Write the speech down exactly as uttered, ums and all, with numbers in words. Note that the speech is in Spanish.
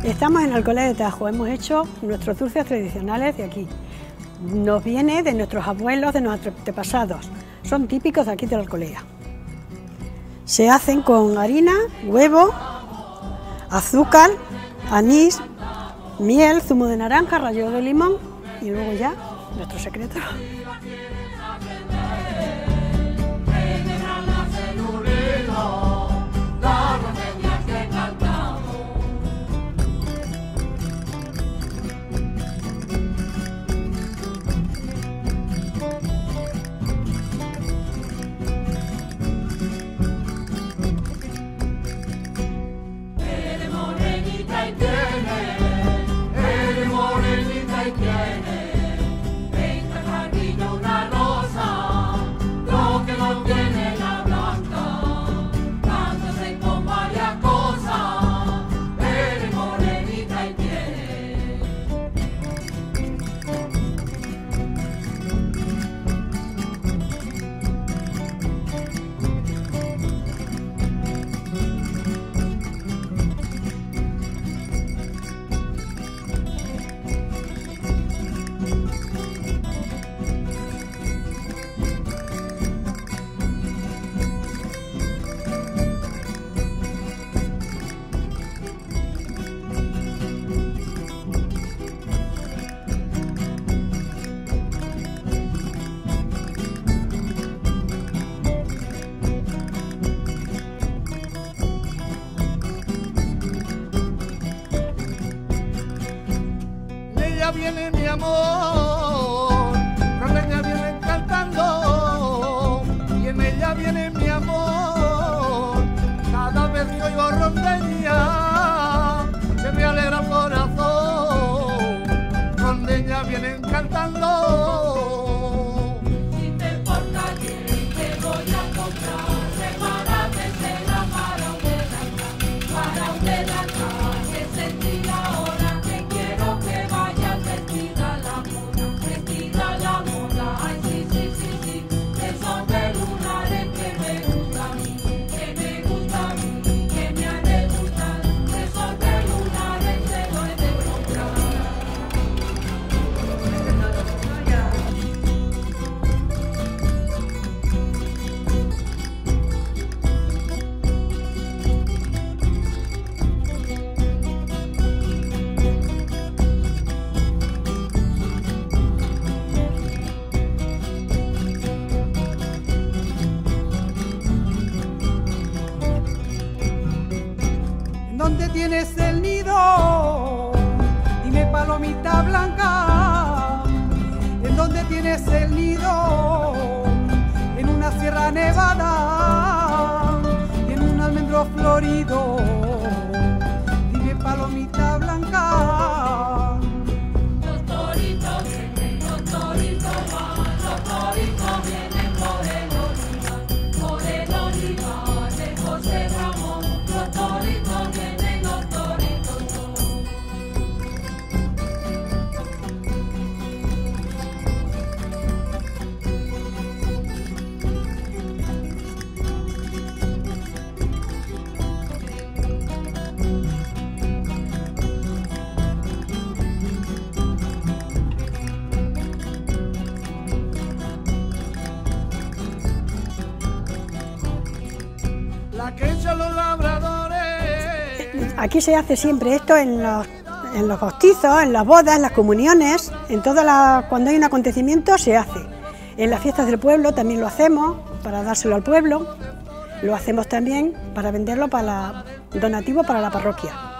Estamos en Alcolea de Tajo, hemos hecho nuestros dulces tradicionales de aquí. Nos viene de nuestros abuelos, de nuestros antepasados, son típicos de aquí de la Alcolea. Se hacen con harina, huevo, azúcar, anís, miel, zumo de naranja, ralladura de limón y luego ya nuestro secreto. Viene mi amor, rondeña viene cantando, y en ella viene mi amor. Cada vez que oigo rondeña, se me alegra el corazón. Rondeña vienen cantando. Si te importa bien, te voy a comprar, prepárate cena para un delata, para un delata, que sentí ahora que quiero que vaya. Vestida la moda, vestida la moda, ay sí, sí, sí, sí, que son de lunares que me gusta a mí, que me gusta a mí, que me han de gustar, que son de lunares que lo he de comprar. ¿Dónde tienes el nido? Dime, palomita blanca. ¿En dónde tienes el nido? En una sierra nevada, en un almendro florido. Dime, palomita blanca. Los toritos vienen, los toritos van, los toritos vienen por el olivar, por el olivar de José Ramón. Los toritos vienen, los toritos son. La que echan los labradores. Aquí se hace siempre esto en los, en los bautizos, en las bodas, en las comuniones, en todas las, cuando hay un acontecimiento se hace. En las fiestas del pueblo también lo hacemos para dárselo al pueblo, lo hacemos también para venderlo para la, donativo para la parroquia.